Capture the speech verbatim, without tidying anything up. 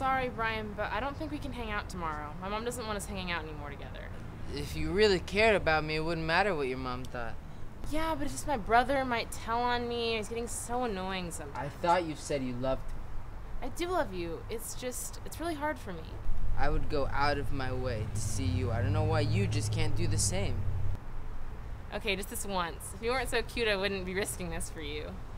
sorry, Brian, but I don't think we can hang out tomorrow. My mom doesn't want us hanging out anymore together. If you really cared about me, it wouldn't matter what your mom thought. Yeah, but it's just my brother might tell on me. He's getting so annoying sometimes. I thought you said you loved me. I do love you. It's just, it's really hard for me. I would go out of my way to see you. I don't know why you just can't do the same. Okay, just this once. If you weren't so cute, I wouldn't be risking this for you.